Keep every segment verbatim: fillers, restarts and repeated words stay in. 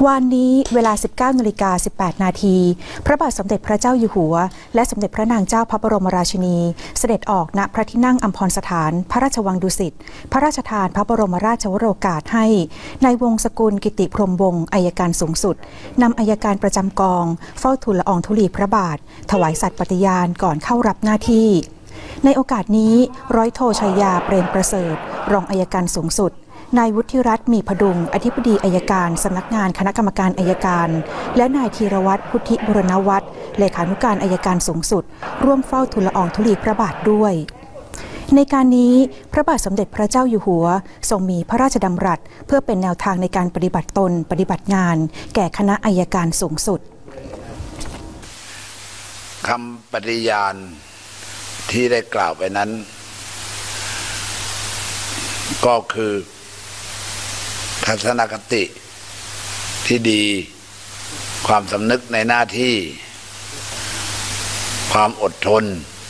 วันนี้เวลา สิบเก้านาฬิกาสิบแปดนาทีพระบาทสมเด็จพระเจ้าอยู่หัวและสมเด็จพระนางเจ้าพระบรมราชินีเสด็จออกณพระที่นั่งอัมพรสถานพระราชวังดุสิตพระราชทานพระบรมราชวโรกาสให้ในวงศ์สกุลกิติพรหมวงศ์อัยการสูงสุดนำอัยการประจำกองเฝ้าทูลละอองธุลีพระบาทถวายสัตย์ปฏิญาณก่อนเข้ารับหน้าที่ในโอกาสนี้ร้อยโทชัยยาเปรมประเสริฐรองอัยการสูงสุดนายวุฒิรัตน์มีพดุงอธิบดีอัยการสำนักงานคณะกรรมการอัยการและนายธีรวัตรพุทธิบุรณวัฒน์เลขานุการอัยการสูงสุดร่วมเฝ้าทูลละอองธุลีพระบาทด้วยในการนี้พระบาทสมเด็จพระเจ้าอยู่หัวทรงมีพระราชดำรัสเพื่อเป็นแนวทางในการปฏิบัติตนปฏิบัติงานแก่คณะอัยการสูงสุดคำปฏิญาณที่ได้กล่าวไปนั้นก็คือทัศนคติที่ดีความสำนึกในหน้าที่ความอดทน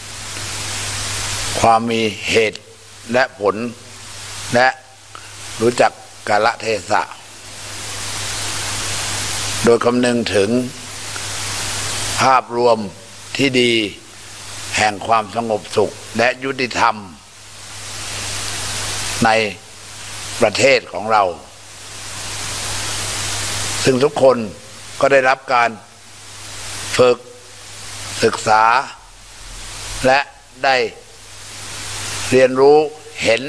ความมีเหตุและผลและรู้จักกาลเทศะโดยคำนึงถึงภาพรวมที่ดีแห่งความสงบสุขและยุติธรรมในประเทศของเราซึ่งทุกคนก็ได้รับการฝึกศึกษาและได้เรียนรู้เห็น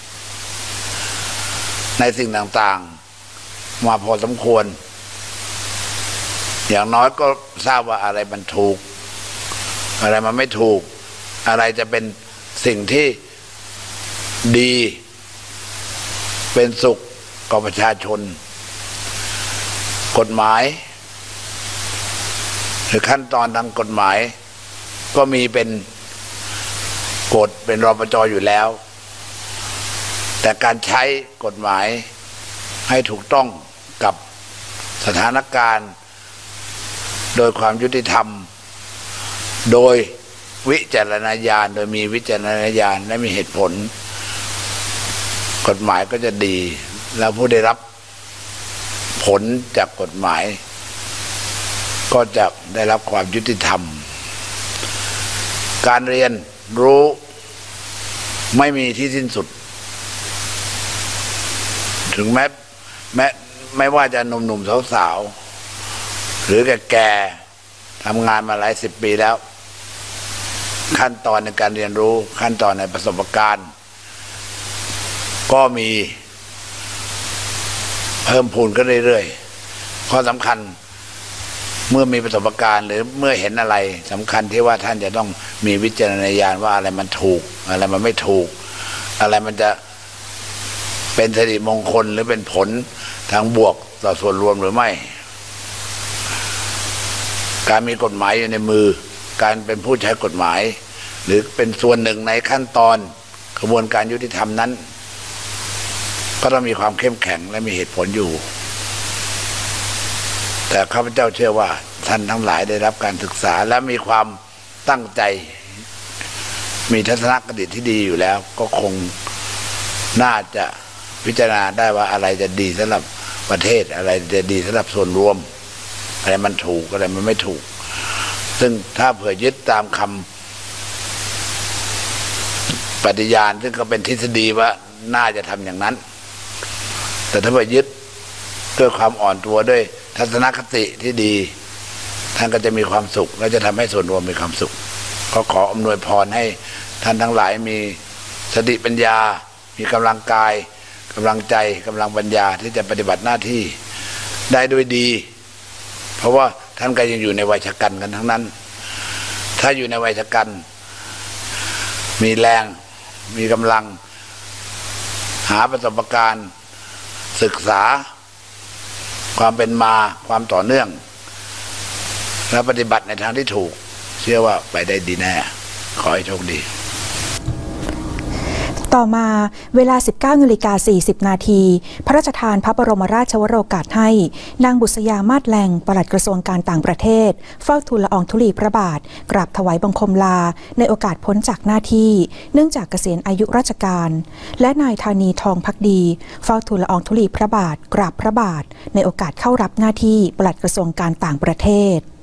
ในสิ่งต่างๆมาพอสมควรอย่างน้อยก็ทราบว่าอะไรมันถูกอะไรมันไม่ถูกอะไรจะเป็นสิ่งที่ดีเป็นสุขกับประชาชนกฎหมายหรือขั้นตอนทางกฎหมายก็มีเป็นกฎเป็นรปจ.อยู่แล้วแต่การใช้กฎหมายให้ถูกต้องกับสถานการณ์โดยความยุติธรรมโดยวิจารณญาณโดยมีวิจารณญาณและมีเหตุผลกฎหมายก็จะดีแล้วผู้ได้รับผลจากกฎหมายก็จะได้รับความยุติธรรมการเรียนรู้ไม่มีที่สิ้นสุดถึงแม้แม้ไม่ว่าจะหนุ่มๆสาวๆหรือแก่ๆทำงานมาหลายสิบปีแล้วขั้นตอนในการเรียนรู้ขั้นตอนในประสบการณ์ก็มีเพิ่มพูนขึ้นเรื่อยๆข้อสำคัญเมื่อมีประสบการณ์หรือเมื่อเห็นอะไรสำคัญที่ว่าท่านจะต้องมีวิจารณญาณว่าอะไรมันถูกอะไรมันไม่ถูกอะไรมันจะเป็นสิริมงคลหรือเป็นผลทางบวกต่อส่วนรวมหรือไม่การมีกฎหมายอยู่ในมือการเป็นผู้ใช้กฎหมายหรือเป็นส่วนหนึ่งในขั้นตอนกระบวนการยุติธรรมนั้นก็ต้องมีความเข้มแข็งและมีเหตุผลอยู่แต่ข้าพเจ้าเชื่อว่าท่านทั้งหลายได้รับการศึกษาและมีความตั้งใจมีทัศนคติที่ดีอยู่แล้วก็คงน่าจะพิจารณาได้ว่าอะไรจะดีสำหรับประเทศอะไรจะดีสำหรับส่วนรวมอะไรมันถูกอะไรมันไม่ถูกซึ่งถ้าเผื่อยึดตามคำปฏิญาณซึ่งก็เป็นทฤษฎีว่าน่าจะทำอย่างนั้นแต่ถ้าเผื่อยึดด้วยความอ่อนตัวด้วยทัศนคติที่ดีท่านก็จะมีความสุขและจะทำให้ส่วนรวมมีความสุขก็ขออำนวยพรให้ท่านทั้งหลายมีสติปัญญามีกำลังกายกำลังใจกำลังปัญญาที่จะปฏิบัติหน้าที่ได้ด้วยดีเพราะว่าท่านก็ยังอยู่ในวัยชกันกันทั้งนั้นถ้าอยู่ในวัยชกันมีแรงมีกำลังหาประสบการณ์ศึกษาความเป็นมาความต่อเนื่องและปฏิบัติในทางที่ถูกเชื่อว่าไปได้ดีแน่ขอให้โชคดีต่ต่อมาเวลา สิบเก้านาฬิกาสี่สิบนาทีพระราชทานพระบรมราชวโรกาสให้นางบุษยามาศแลงปลัดกระทรวงการต่างประเทศเฝ้าทูลละอองธุลีพระบาทกราบถวายบังคมลาในโอกาสพ้นจากหน้าที่เนื่องจากเกษียณอายุราชการและนายธานีทองภักดีเฝ้าทูลละอองธุลีพระบาทกราบพระบาทในโอกาสเข้ารับหน้าที่ปลัดกระทรวงการต่างประเทศ